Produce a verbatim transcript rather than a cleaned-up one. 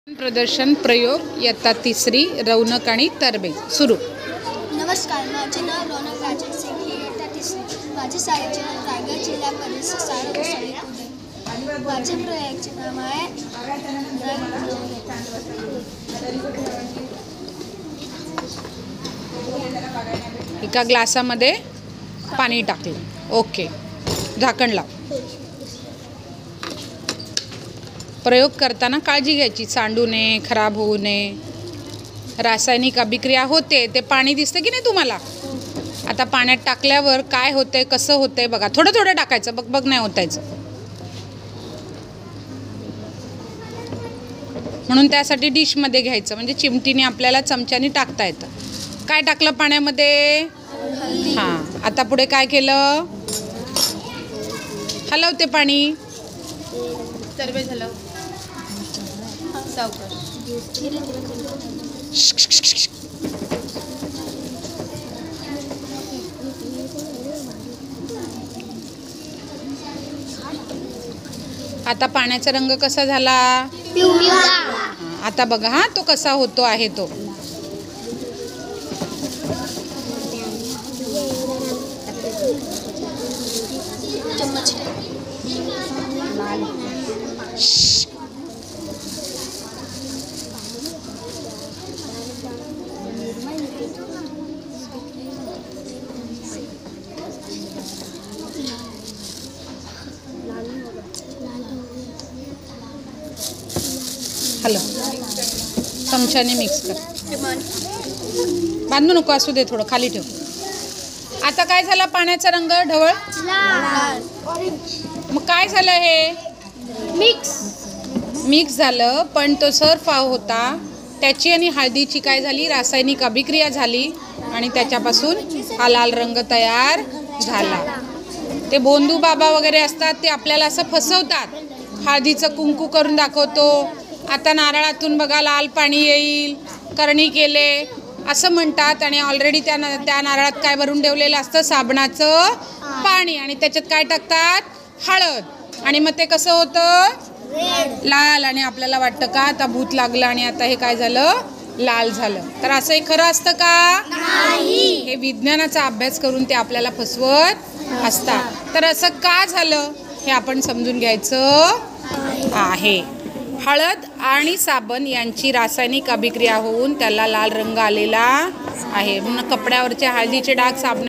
प्रदर्शन प्रयोग इयत्ता तिसरी रौनक आणि तरबेज सुरू. नमस्कार, माझे नाव रौनक राजन सिंग हे इयत्ता तिसरी. माझे शाळेचे नाव रायगड जिल्हा परिषद शाळा गोसावी पुणे. माझे प्रयोगाचे नाव आहे एका ग्लासामध्ये पाणी टाकलं. ओके, झाकण लाव. प्रयोग करताना काळजी घ्यायची, सांडू नये, खराब होऊ नये. रासायनिक अभिक्रिया होते ते पाणी दिसतं की नाही तुम्हाला? आता पाण्यात टाकल्यावर काय होतंय, कसं होतंय बघा. थोडं थोडं टाकायचं, बघ बघ नाही होतायचं. म्हणून त्यासाठी डिशमध्ये घ्यायचं, म्हणजे चिमटीने आपल्याला चमच्याने टाकता येतं. काय टाकलं पाण्यामध्ये? हां. आता पुढे काय केलं? हलवते पाणी. तरबेज झालं. सावकाश. आता पाण्याचा रंग कसा झाला? आता बघा हा, तो कसा होतो आहे तो. हॅलो, चमच्याने मिक्स कर. बांधू नको, असू दे, थोडं खाली ठेव. आता काय झालं? पाण्याचा रंग ढवळ. मग काय झालं? हे मिक्स मिक्स झालं. पण तो सर्फ होता, त्याची आणि हळदीची काय झाली? रासायनिक अभिक्रिया झाली आणि त्याच्यापासून हा लाल रंग तयार झाला. ते बोंदू बाबा वगैरे असतात, ते आपल्याला असं फसवतात. हळदीचं कुंकू करून दाखवतो, आता नारळातून बघा लाल पाणी येईल, करणी केले असं म्हणतात. आणि ऑलरेडी त्या त्या नारळात काय भरून ठेवलेलं असतं? साबणाचं पाणी. आणि त्याच्यात काय टाकतात? हळद. आणि मग ते कसं होतं? लाल. आणि आपल्याला वाटतं का आता भूत लागलं आणि आता हे काय झालं? लाल झालं. तर असं हे खरं असतं का? हे विज्ञानाचा अभ्यास करून ते आपल्याला फसवत असतात. तर असं का झालं हे आपण समजून घ्यायचं आहे. हळद आणि साबण यांची रासायनिक अभिक्रिया होऊन त्याला लाल रंग आलेला आहे. कपड्यावरचे हळदीचे डाग साबण